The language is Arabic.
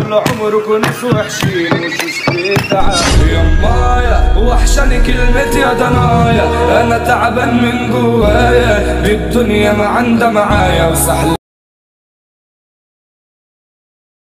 طول عمركم ناس وحشين وشوش بتعب يمايا وحشاني كلمة يا ضنايا. انا تعبان من جوايا بالدنيا ما عندها معايا وسحل